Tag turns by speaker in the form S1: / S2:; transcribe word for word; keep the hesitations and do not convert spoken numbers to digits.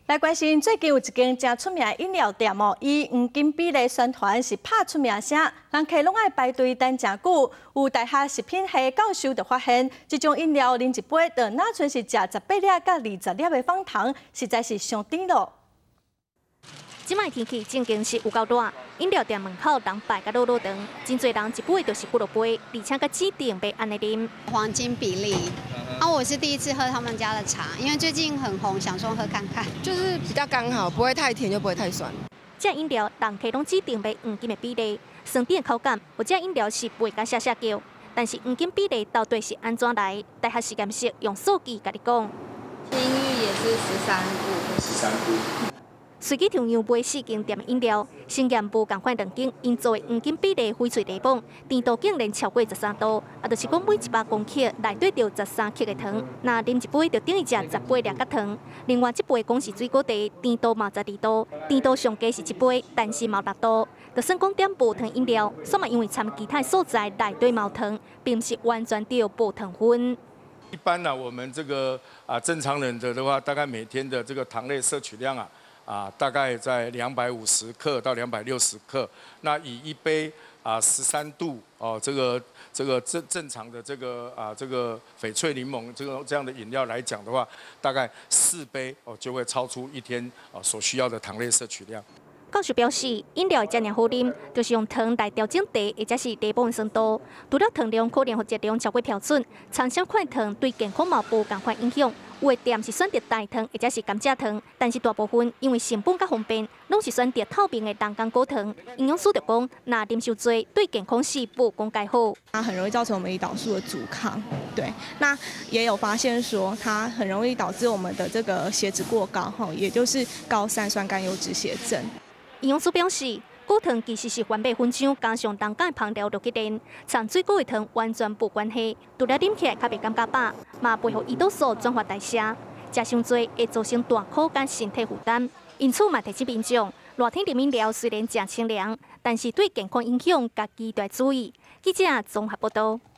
S1: 来关心最近有一间真出名的饮料店哦，以黄金比例宣传是拍出名声，人客拢爱排队等真久。有大学食品系教授就发现，这种饮料啉一杯，就哪像是食十八粒到二十粒的方糖，实在是伤甜咯。
S2: 即摆天气正经是有够热，饮料店门口人排甲落落长，真侪人一杯就是几落杯，而且佮指定要安尼啉。
S3: 黄金比例啊，我是第一次喝他们家的茶，因为最近很红，想说喝看看，
S4: 就是比较刚好，不会太甜又不会太酸。
S2: 这饮料人客拢指定要黄金的比例，酸甜的口感，或者饮料是袂甲下下叫，但是黄金比例到底是安怎来？大学实验室用数据甲你讲，
S5: 天域也是十三度，
S6: 十三度。
S2: 随机同样买四间店的饮料，实验部共款两间因做的黄金比例翡翠低磅，甜度竟然超过十三度，啊，就是讲每一百公克内底就十三克的糖，那啉一杯就等于食十杯两角糖。另外，这杯讲是水果茶，甜度嘛十二度，甜度上低是一杯，但是嘛六度。就算讲点无糖饮料，煞嘛因为掺其他素材内底冇糖，并不是完全着无糖分。
S6: 一般呢、啊，我们这个啊正常人的的话，大概每天的这个糖类摄取量啊。 啊，大概在两百五十克到两百六十克。那以一杯啊十三度哦，这个这个正正常的这个啊这个翡翠柠檬这个这样的饮料来讲的话，大概四杯哦就会超出一天啊所需要的糖类摄取量。
S2: 教授表示，饮料遮尔好啉，就是用糖来调整茶或者是茶磅的酸度。除了糖量可能或质量超过标准，掺啥款糖对健康嘛无共款影响。有的店是选择大糖或者是甘蔗糖，但是大部分因为成本较方便，拢是选择透明的人工果糖。营养师就讲，若啉伤多，对健康是不公介好。
S7: 它很容易造成我们胰岛素的阻抗，对。那也有发现说，它很容易导致我们的这个血脂过高，哈，也就是高三酸甘油脂血症。
S2: 营养师表示，果糖其实是原麦粉浆加上重钙香料落去炼，掺水果的糖完全无关系。除了啉起来较袂感觉饱，嘛袂互胰岛素转化代谢，食伤多会造成大口甲身体负担。因此嘛提醒民众，热天啉饮料虽然正清凉，但是对健康影响家己要注意。记者综合报道。